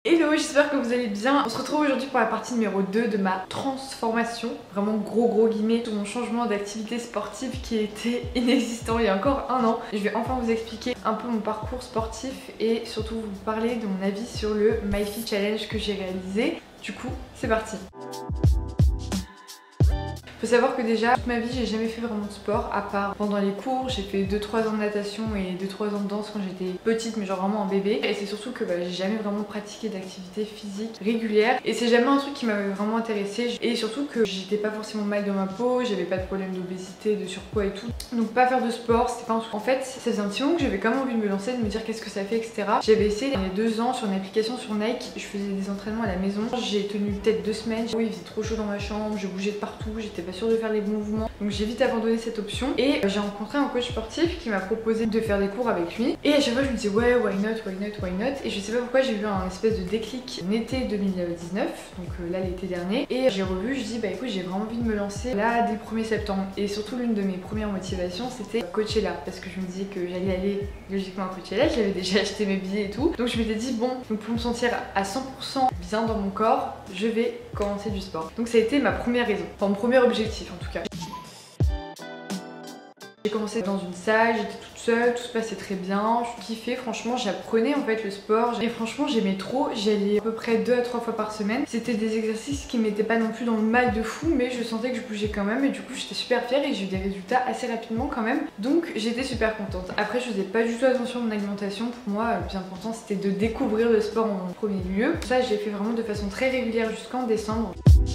Hello, j'espère que vous allez bien. On se retrouve aujourd'hui pour la partie numéro 2 de ma transformation, vraiment gros guillemets, tout mon changement d'activité sportive qui était inexistant il y a encore un an. Je vais enfin vous expliquer un peu mon parcours sportif et surtout vous parler de mon avis sur le MyFit Challenge que j'ai réalisé. Du coup, c'est parti. Faut savoir que déjà, toute ma vie, j'ai jamais fait vraiment de sport, à part pendant les cours. J'ai fait 2-3 ans de natation et 2-3 ans de danse quand j'étais petite, mais genre vraiment un bébé. Et c'est surtout que j'ai jamais vraiment pratiqué d'activité physique régulière. Et c'est jamais un truc qui m'avait vraiment intéressée. Et surtout que j'étais pas forcément mal dans ma peau, j'avais pas de problème d'obésité, de surpoids et tout. Donc pas faire de sport, c'était pas un truc. En fait, ça faisait un petit moment que j'avais quand même envie de me lancer, de me dire qu'est-ce que ça fait, etc. J'avais essayé il y a 2 ans sur une application sur Nike. Je faisais des entraînements à la maison. J'ai tenu peut-être 2 semaines. Oui, il faisait trop chaud dans ma chambre, je bougeais de partout, j'étais pas sûre de faire les bons mouvements. Donc j'ai vite abandonné cette option et j'ai rencontré un coach sportif qui m'a proposé de faire des cours avec lui. Et à chaque fois je me disais ouais, why not. Et je sais pas pourquoi j'ai eu un espèce de déclic en été 2019, donc là l'été dernier. Et j'ai revu, je dis bah écoute, j'ai vraiment envie de me lancer là dès le 1er septembre. Et surtout l'une de mes premières motivations c'était Coachella, parce que je me disais que j'allais aller logiquement à Coachella, j'avais déjà acheté mes billets et tout. Donc je m'étais dit bon, donc pour me sentir à 100% bien dans mon corps, je vais commencer du sport. Donc ça a été ma première raison, enfin mon premier objectif en tout cas. J'ai commencé dans une salle, j'étais toute seule, tout se passait très bien, je kiffais, franchement j'apprenais en fait le sport et franchement j'aimais trop, j'y allais à peu près 2 à 3 fois par semaine. C'était des exercices qui m'étaient pas non plus dans le mal de fou, mais je sentais que je bougeais quand même et du coup j'étais super fière et j'ai eu des résultats assez rapidement quand même, donc j'étais super contente. Après je faisais pas du tout attention à mon alimentation, pour moi le plus important c'était de découvrir le sport en premier lieu. Ça je l'ai fait vraiment de façon très régulière jusqu'en décembre.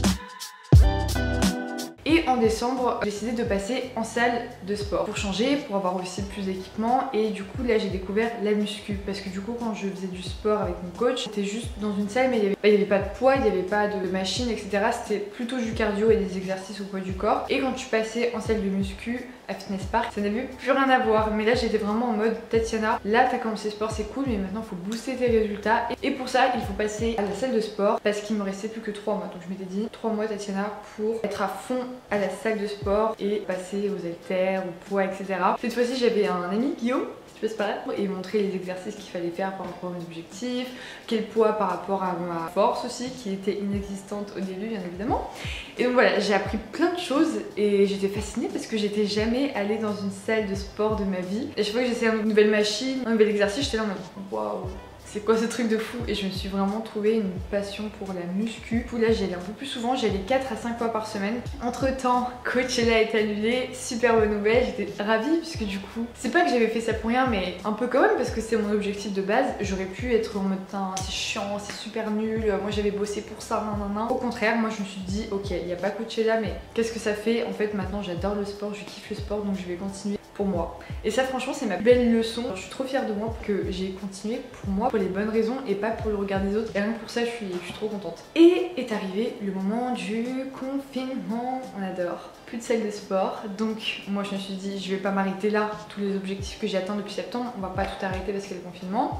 Et en décembre, j'ai décidé de passer en salle de sport pour changer, pour avoir aussi plus d'équipement. Et du coup là j'ai découvert la muscu, parce que du coup quand je faisais du sport avec mon coach, c'était juste dans une salle mais il n'y avait pas de poids, il n'y avait pas de machine, etc. C'était plutôt du cardio et des exercices au poids du corps. Et quand tu passais en salle de muscu à Fitness Park, ça n'avait plus rien à voir. Mais là j'étais vraiment en mode Tatiana, là t'as commencé le sport, c'est cool, mais maintenant il faut booster tes résultats. Et pour ça il faut passer à la salle de sport, parce qu'il me restait plus que 3 mois. Donc je m'étais dit 3 mois Tatiana pour être à fond à la salle de sport et passer aux haltères, au poids, etc. Cette fois-ci j'avais un ami, Guillaume, si tu peux se paraître, et montrer les exercices qu'il fallait faire par rapport à mes objectifs, quel poids par rapport à ma force aussi, qui était inexistante au début bien évidemment. Et donc voilà, j'ai appris plein de choses et j'étais fascinée parce que j'étais jamais allée dans une salle de sport de ma vie. Et chaque fois que j'essayais une nouvelle machine, un nouvel exercice, j'étais là en mode waouh, c'est quoi ce truc de fou? Et je me suis vraiment trouvé une passion pour la muscu. Du coup là j'y allais un peu plus souvent, j'y allais 4 à 5 fois par semaine. Entre temps, Coachella est annulé, super bonne nouvelle, j'étais ravie puisque du coup, c'est pas que j'avais fait ça pour rien, mais un peu quand même parce que c'est mon objectif de base. J'aurais pu être en mode c'est chiant, c'est super nul, moi j'avais bossé pour ça, nan. Au contraire, moi je me suis dit ok, il n'y a pas Coachella, mais qu'est-ce que ça fait? En fait maintenant j'adore le sport, je kiffe le sport, donc je vais continuer pour moi. Et ça franchement c'est ma belle leçon. Je suis trop fière de moi que j'ai continué pour moi, pour les bonnes raisons et pas pour le regard des autres. Et rien que pour ça je suis trop contente. Et est arrivé le moment du confinement. On adore. Plus de salle de sport. Donc moi je me suis dit je vais pas m'arrêter là. Tous les objectifs que j'ai atteints depuis septembre, on va pas tout arrêter parce qu'il y a le confinement.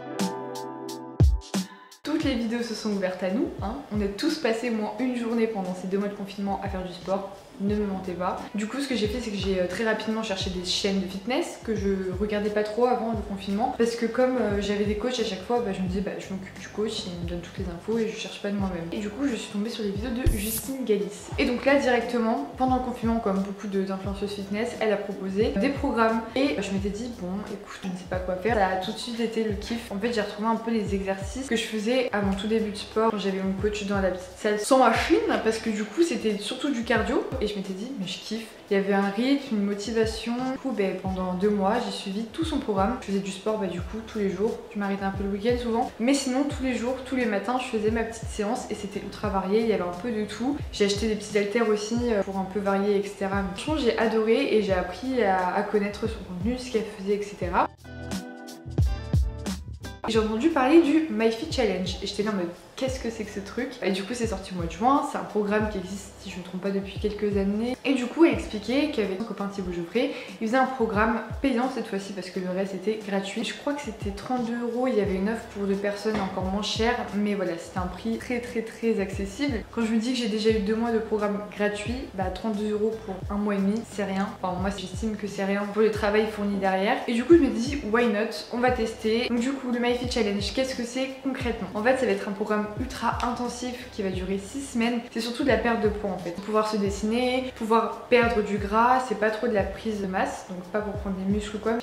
Toutes les vidéos se sont ouvertes à nous, hein. On a tous passé au moins une journée pendant ces 2 mois de confinement à faire du sport. Ne me mentez pas. Du coup ce que j'ai fait c'est que j'ai très rapidement cherché des chaînes de fitness que je regardais pas trop avant le confinement, parce que comme j'avais des coachs à chaque fois, je me disais je m'occupe du coach, il me donne toutes les infos et je cherche pas de moi-même. Et du coup je suis tombée sur les vidéos de Justine Galis. Et donc là directement pendant le confinement, comme beaucoup d'influenceuses fitness, elle a proposé des programmes et je m'étais dit bon écoute, je ne sais pas quoi faire. Ça a tout de suite été le kiff. En fait j'ai retrouvé un peu les exercices que je faisais à mon tout début de sport quand j'avais mon coach dans la petite salle sans machine, parce que du coup c'était surtout du cardio. Et je m'étais dit mais je kiffe, il y avait un rythme, une motivation. Du coup pendant 2 mois j'ai suivi tout son programme. Je faisais du sport du coup tous les jours, je m'arrêtais un peu le week-end souvent, mais sinon tous les jours, tous les matins je faisais ma petite séance et c'était ultra varié, il y avait un peu de tout. J'ai acheté des petits haltères aussi pour un peu varier, etc. Franchement j'ai adoré et j'ai appris à connaître son contenu, ce qu'elle faisait, etc. J'ai entendu parler du MyFit Challenge et j'étais là en mode qu'est-ce que c'est que ce truc. Et du coup c'est sorti au mois de juin, c'est un programme qui existe si je ne me trompe pas depuis quelques années. Et du coup elle expliquait qu'avec mon copain Thibaut Geoffrey, il faisait un programme payant cette fois-ci parce que le reste était gratuit. Je crois que c'était 32 €, il y avait une offre pour 2 personnes encore moins chère, mais voilà, c'était un prix très accessible. Quand je me dis que j'ai déjà eu 2 mois de programme gratuit, bah 32 € pour un mois et demi, c'est rien. Enfin moi j'estime que c'est rien pour le travail fourni derrière. Et du coup je me dis why not, on va tester. Donc du coup le My Fit Challenge, qu'est-ce que c'est concrètement? En fait ça va être un programme ultra intensif qui va durer 6 semaines. C'est surtout de la perte de poids en fait. Pouvoir se dessiner, pouvoir perdre du gras, c'est pas trop de la prise de masse, donc pas pour prendre des muscles ou quoi.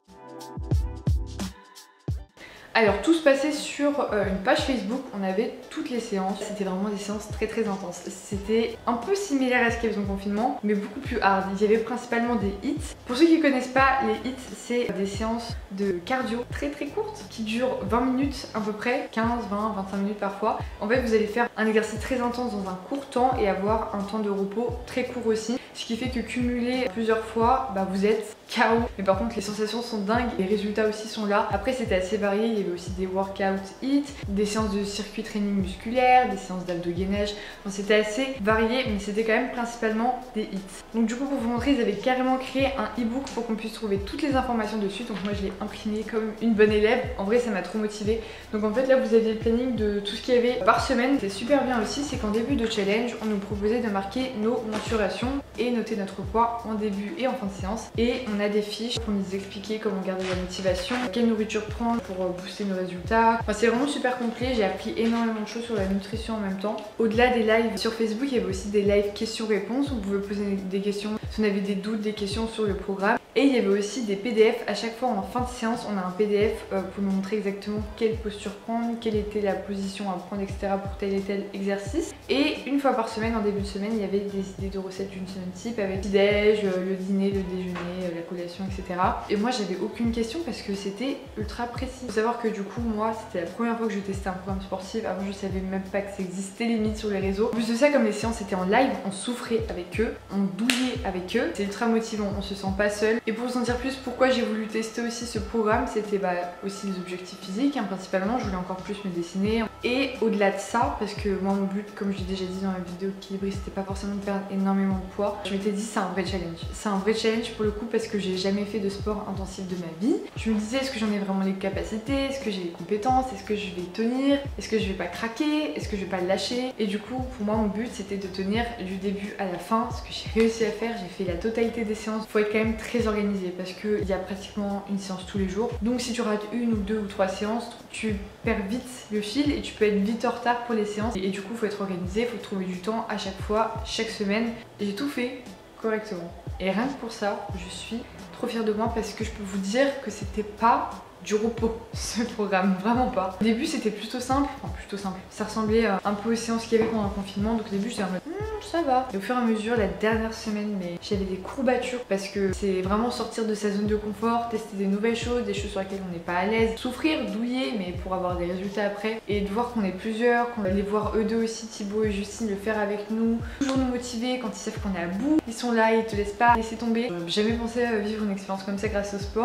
Alors tout se passait sur une page Facebook, on avait toutes les séances, c'était vraiment des séances très intenses. C'était un peu similaire à ce qu'il y avait dans le confinement, mais beaucoup plus hard. Il y avait principalement des hits. Pour ceux qui ne connaissent pas, les hits c'est des séances de cardio très courtes qui durent 20 minutes à peu près, 15, 20, 25 minutes parfois. En fait vous allez faire un exercice très intense dans un court temps et avoir un temps de repos très court aussi. Ce qui fait que cumuler plusieurs fois, bah, vous êtes KO. Mais par contre les sensations sont dingues, les résultats aussi sont là. Après c'était assez varié, il y avait aussi des workouts HIIT, des séances de circuit training musculaire, des séances d'abdogainage. Enfin, c'était assez varié mais c'était quand même principalement des HIIT. Donc du coup pour vous montrer, ils avaient carrément créé un e-book pour qu'on puisse trouver toutes les informations dessus. Donc moi je l'ai imprimé comme une bonne élève. En vrai ça m'a trop motivée. Donc en fait là vous aviez le planning de tout ce qu'il y avait par semaine. C'est super bien aussi, c'est qu'en début de challenge on nous proposait de marquer nos mensurations et noter notre poids en début et en fin de séance. Et on a des fiches pour nous expliquer comment garder la motivation, quelle nourriture prendre pour booster nos résultats. Enfin, c'est vraiment super complet, j'ai appris énormément de choses sur la nutrition en même temps. Au-delà des lives sur Facebook, il y avait aussi des lives questions-réponses où vous pouvez poser des questions si on avait des doutes, des questions sur le programme. Et il y avait aussi des PDF, à chaque fois en fin de séance on a un PDF pour nous montrer exactement quelle posture prendre, quelle était la position à prendre, etc. pour tel et tel exercice. Et une fois par semaine, en début de semaine, il y avait des idées de recettes d'une semaine type avec le petit-déj, le dîner, le déjeuner, la collation, etc. Et moi j'avais aucune question parce que c'était ultra précis. Faut savoir que du coup moi c'était la première fois que je testais un programme sportif, avant je savais même pas que ça existait limite sur les réseaux. En plus de ça, comme les séances étaient en live, on souffrait avec eux, on douillait avec eux, c'est ultra motivant, on se sent pas seul. Et pour vous en dire plus pourquoi j'ai voulu tester aussi ce programme, c'était aussi les objectifs physiques, hein, principalement je voulais encore plus me dessiner. Et au-delà de ça, parce que moi mon but, comme je l'ai déjà dit dans la vidéo équilibrée, c'était pas forcément de perdre énormément de poids. Je m'étais dit c'est un vrai challenge. C'est un vrai challenge pour le coup parce que j'ai jamais fait de sport intensif de ma vie. Je me disais est-ce que j'en ai vraiment les capacités, est-ce que j'ai les compétences, est-ce que je vais tenir, est-ce que je vais pas craquer, est-ce que je vais pas le lâcher. Et du coup pour moi mon but c'était de tenir du début à la fin, ce que j'ai réussi à faire. J'ai fait la totalité des séances. Faut être quand même très organisé parce qu'il y a pratiquement une séance tous les jours. Donc si tu rates une ou deux ou trois séances, tu perds vite le fil et tu peux être vite en retard pour les séances. Et du coup faut être organisé, faut trouver du temps à chaque fois, chaque semaine. J'ai tout fait correctement. Et rien que pour ça, je suis trop fière de moi parce que je peux vous dire que c'était pas du repos ce programme, vraiment pas. Au début c'était plutôt simple, ça ressemblait un peu aux séances qu'il y avait pendant le confinement, donc au début j'étais en mode ça va. Et au fur et à mesure, la dernière semaine, mais j'avais des courbatures parce que c'est vraiment sortir de sa zone de confort, tester des nouvelles choses, des choses sur lesquelles on n'est pas à l'aise, souffrir, douiller, mais pour avoir des résultats après. Et de voir qu'on est plusieurs, qu'on va les voir eux deux aussi, Thibaut et Justine, le faire avec nous, toujours nous motiver quand ils savent qu'on est à bout, ils sont là, ils te laissent pas laisser tomber. J'avais jamais pensé vivre une expérience comme ça grâce au sport.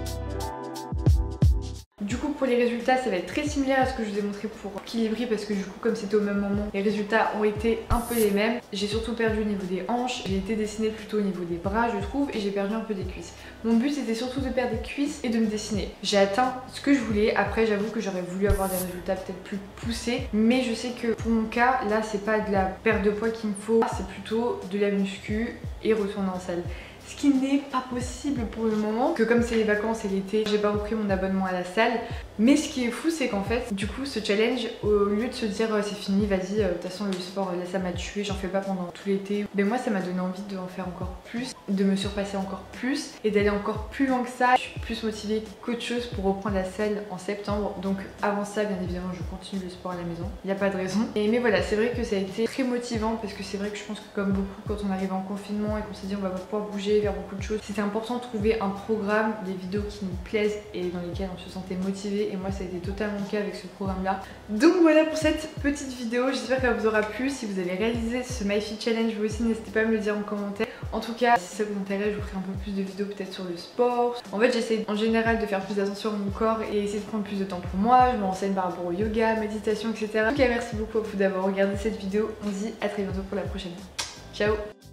Du coup pour les résultats ça va être très similaire à ce que je vous ai montré pour Equilibri parce que du coup comme c'était au même moment les résultats ont été un peu les mêmes. J'ai surtout perdu au niveau des hanches, j'ai été dessinée plutôt au niveau des bras je trouve et j'ai perdu un peu des cuisses. Mon but c'était surtout de perdre des cuisses et de me dessiner. J'ai atteint ce que je voulais, après j'avoue que j'aurais voulu avoir des résultats peut-être plus poussés mais je sais que pour mon cas là c'est pas de la perte de poids qu'il me faut, c'est plutôt de la muscu et retourner en salle. Ce qui n'est pas possible pour le moment, que comme c'est les vacances et l'été, j'ai pas repris mon abonnement à la salle. Mais ce qui est fou, c'est qu'en fait, du coup, ce challenge, au lieu de se dire c'est fini, vas-y, de toute façon le sport, là ça m'a tué, j'en fais pas pendant tout l'été. Mais moi, ça m'a donné envie de en faire encore plus, de me surpasser encore plus et d'aller encore plus loin que ça. Je suis plus motivée qu'autre chose pour reprendre la salle en septembre. Donc avant ça, bien évidemment, je continue le sport à la maison. Il n'y a pas de raison. Mais voilà, c'est vrai que ça a été très motivant parce que c'est vrai que je pense que comme beaucoup, quand on arrive en confinement et qu'on s'est dit on va pas pouvoir bouger, bouger, faire beaucoup de choses. C'était important de trouver un programme, des vidéos qui nous plaisent et dans lesquelles on se sentait motivé, et moi ça a été totalement le cas avec ce programme là. Donc voilà pour cette petite vidéo, j'espère qu'elle vous aura plu. Si vous avez réalisé ce MyFit Challenge, vous aussi n'hésitez pas à me le dire en commentaire. En tout cas, si ça vous intéresse, je vous ferai un peu plus de vidéos peut-être sur le sport. En fait, j'essaie en général de faire plus attention à mon corps et essayer de prendre plus de temps pour moi. Je me renseigne par rapport au yoga, méditation, etc. En tout cas, merci beaucoup à vous d'avoir regardé cette vidéo. On se dit à très bientôt pour la prochaine. Ciao!